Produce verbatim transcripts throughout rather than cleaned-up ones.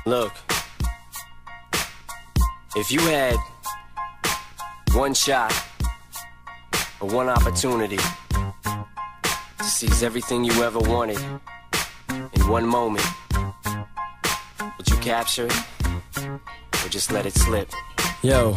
Look, if you had one shot or one opportunity to seize everything you ever wanted in one moment, would you capture it or just let it slip? Yo.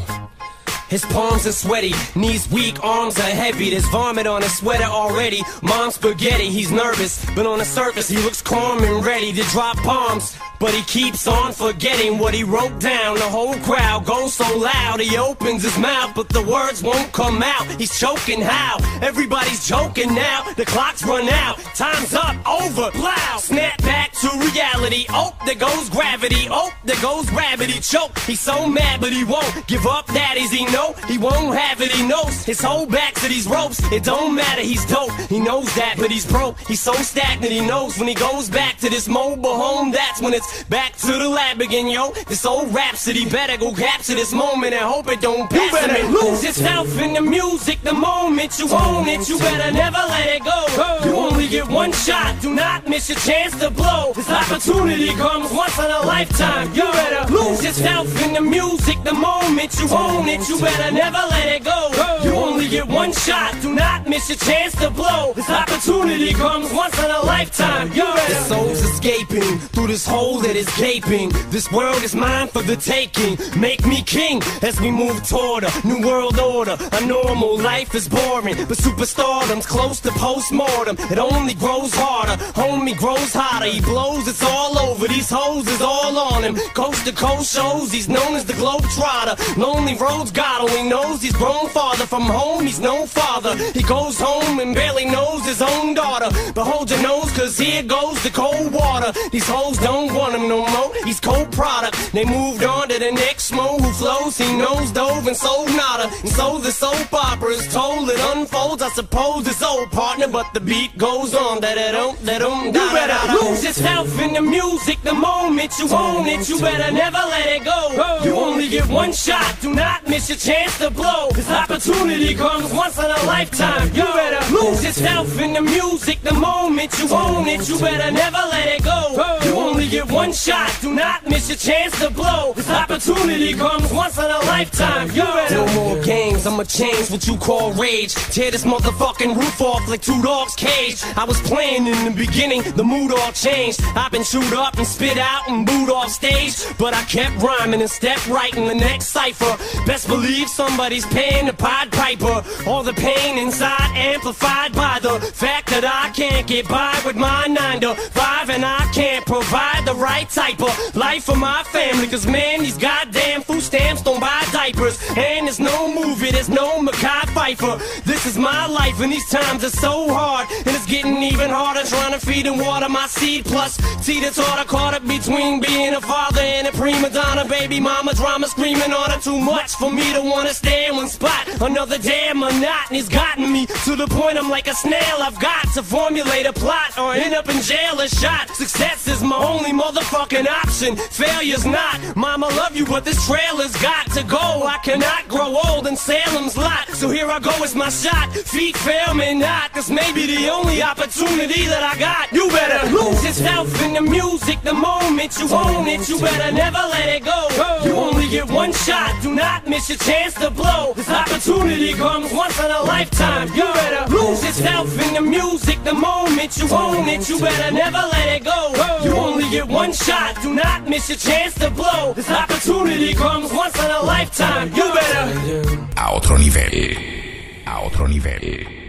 His palms are sweaty, knees weak, arms are heavy. There's vomit on his sweater already. Mom's spaghetti, he's nervous, but on the surface he looks calm and ready to drop bombs. But he keeps on forgetting what he wrote down. The whole crowd goes so loud, he opens his mouth, but the words won't come out. He's choking how? Everybody's joking now. The clock's run out, time's up, over, plow. Snap back to reality. Oh, there goes gravity. Oh, there goes rabbit. He choke. He's so mad, but he won't give up. That is he know. He won't have it, he knows. His whole back to these ropes. It don't matter, he's dope. He knows that, but he's broke. He's so stagnant, he knows when he goes back to this mobile home, that's when it's back to the lab again, yo. This old rhapsody better go capture this moment and hope it don't pass. You better lose yourself in the music the moment you own it. You better never let it go. You only get one shot, do not miss your chance to blow. This opportunity comes once in a lifetime. You better lose yourself in the music the moment you own it. You better never let it go. You only get one shot, do not miss your chance to blow. This opportunity comes once in a lifetime. You better. The soul's escaping through this hole that is gaping. This world is mine for the taking. Make me king as we move toward a new world order. A normal life is boring, but superstardom's close to postmortem. It only grows harder, homie grows hotter. He blows, it's all over. These hoes is all on him. Coast to coast shows, he's known as the Globetrotter. Lonely roads, God only knows he's grown farther from home. He's no father. He goes home and barely knows his own daughter. But hold your nose, cause here goes the cold water. These hoes don't want him no more. He's cold product. They moved on to the next mo who flows. He knows dove and sold nada. And so the soap opera is told. It unfolds. I suppose it's old partner, but the beat goes on. Da da dum da dum. You better lose yourself in the music the moment you own it. You better never let it go. You only get one shot. Do not miss your chance to blow. This opportunity comes once in a lifetime. You better lose yourself in the music the moment you own it. You better never let it go. You only get one shot. Do not miss your chance to blow. This opportunity comes once in a lifetime. You better. No more games, I'ma change what you call rage. Tear this motherfucking roof off like two dogs' cage. I was playing in the beginning, the mood all changed. I've been chewed up and spit out and booed off stage, but I kept rhyming and stepped right in the next cipher. Best believe somebody's paying the Pied Piper. All the pain inside amplified by the fact that I can't get by with my nine to five, and I can't provide the right type of life for my family. Cause man, these goddamn food stamps don't buy diapers. And there's no movie, there's no Mackay Pfeiffer. This is my life and these times are so hard. And it's getting even harder trying to feed and water my seed. Plus, teeter-totter caught up between being a father and a prima donna. Baby mama drama screaming on her. Too much for me to wanna stay in one spot. Another damn monotony's gotten me to the point I'm like a snail. I've got to formulate a plot or end up in jail or shot. Success is my only motherfucking option. Failure's not. Mama love you, but this trailer's got to go. I cannot grow old in Salem's lot. So here I go, it's my shot. Feet fail me not. This may be the only opportunity that I got. You better lose yourself in the music the moment you own it. You better never let it go. You only get one shot. Do not miss your chance to blow. This opportunity comes once in a lifetime. You better lose yourself in the music the moment you own it. You better never let it go. You only get one shot. Do not miss your chance to blow. This opportunity comes once in a lifetime. You better. A otro nivel. A otro nivel.